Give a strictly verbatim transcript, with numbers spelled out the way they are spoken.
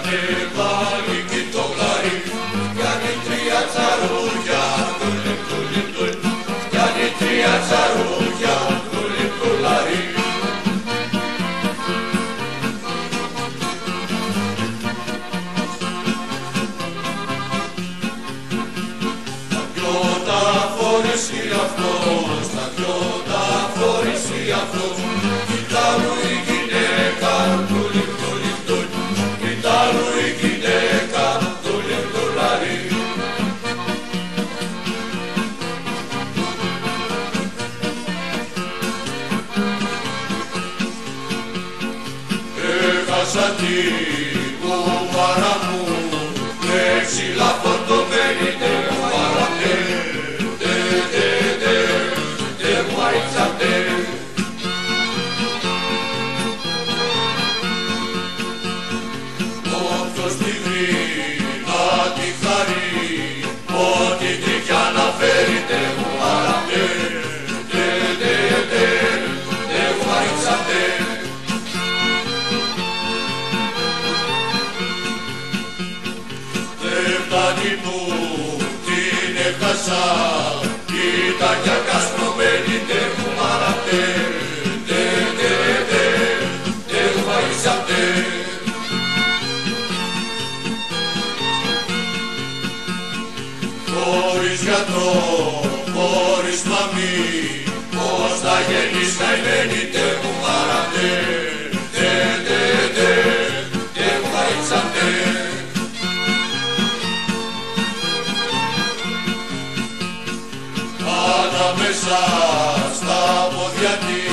τε βάλει και το γλαρί, κάνει τρία τσαρούδια, τουλιμ τουλιμ τουλιμ, κάνει τρία τσαρούδια, τουλιμ τουλαρί. Τα πιότα φορέσει αυτός, τα πιότα φορέσει αυτός, κοιτάλου η γυναίκα, τουλιμ τουλιμ τουλιμ, κοιτάλου η γυναίκα, τουλιμ τουλαρί. Έχασα τη κουβάρα μου, με ψηλά φορτωμένη τε κουβάρα τε, τε τε τε, τε γουάιτσα τε. Όποιος τη βρει να τη χαρεί, ό,τι τρικιά να φέρει τε κουβάρα τε, τε τε τε, τε γουάιτσα τε. Φτάνει που την έχασα, ήταν κι ακασπρωμένη τε κουμάρα τε, τε τε τε, τε γουαΐσα τε. Χωρίς γιατρό, χωρίς μαμή, πώς θα γεννείς καημένη τε κουμάρα τε, τε τε τε, τε γουαΐσα τε. Ανάμεσα στα πόδια της